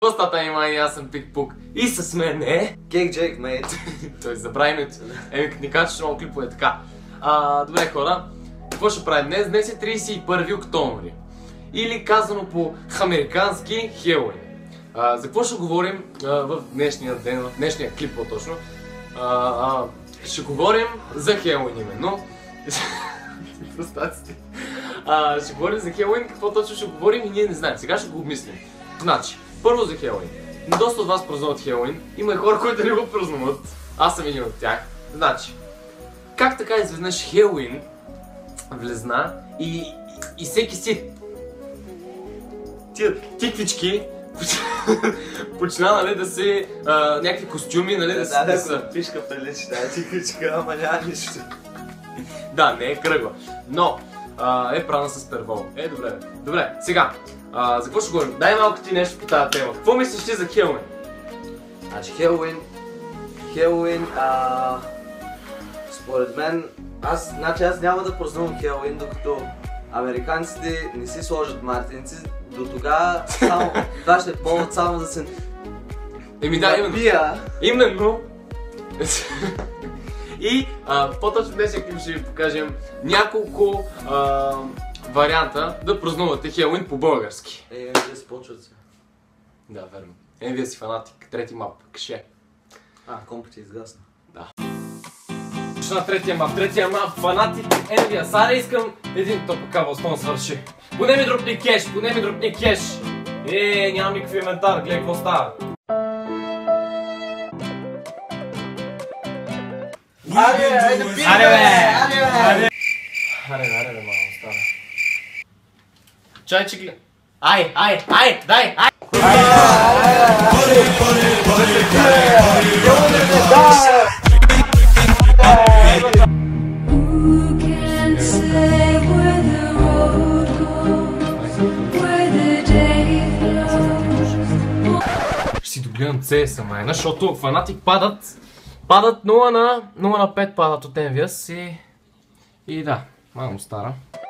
Постата има и аз съм Пик-Пук. И с мен е... Кейк Джейк, мейт. Той забрави името. Не качваш много клипове така. Добре хора, какво ще правим днес? Днес е 31 октомври. Или казано по американски Хелоуин. За какво ще говорим в днешния ден, в днешния клип по-точно? Ще говорим за Хелоуин именно. Ще говорим за Хелоуин, какво точно ще говорим и ние не знаем. Сега ще го обмислим. Значи, първо за Хелоуин. Доста от вас празнуват Хелоуин. Има и хора, които не го празнуват. Аз съм един от тях. Значи, как така изведнъж Хелоуин влезна и всеки си тия тиквички почна, нали, да се някакви костюми, нали, да са... Пишка прилича, да, тиквичка, ама няма нищо. Да, не е кръгла, но е прана с первол. Добре. Добре, сега, за какво ще говорим? Дай малко ти нещо по тази тема. Какво мислиш ти за Хелоуин? Значи Хелоуин, според мен, аз няма да празнувам Хелоуин, докато американците не си сложат мартинци. До тогава само това ще е повод само да се... Именно. И по-точно днес ще ви покажем няколко варианта да празнувате Хелоуин по-български. Вие си почват се. Да, верно. Вие си фанатик. Трети мап. Каше. Компът изгасна. Да. На третия мап, фанатик, Nvidia. Сега искам един топа кабел, стон свърши. Поне ми дропни кеш, нямам никакъв инвентар, гледай какво става. Аре бе, малко става. Чай, че гледай. Дай! Ще си догледам CS, майна, защото фанатик падат 0 на 5 падат от Envious и да, малко стара.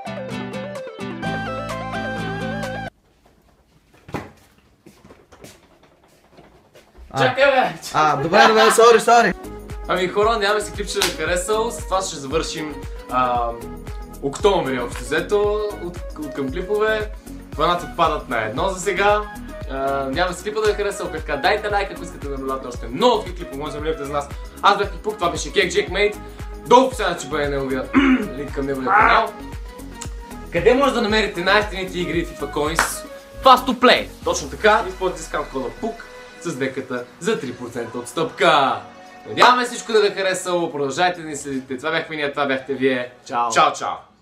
Чакай бе! Добре, сори. Ами хора, надяваме се клипче да ви харесал, с това ще завършим октомври общо взето от към клипове. Фанатик падат на едно за сега. Надяваме се клипа да ви харесал, така дайте лайк, ако искате да наблюдате още много такива клипа, може да влезете за нас. Аз бях Пик-Пук, това беше Кейк Джейк, мейт. Долу в описанието ще бъде неговия линк към неговия канал. Къде може да намерите най-ефтините игри FIFA Coins? Fast to Play! Точно така, използвайте дискаунт кода PUK с деката за 3% отстъпка. Надяваме всичко да ви е харесало, продължайте да ни следите. Това бяхме ние, това бяхте вие. Чао!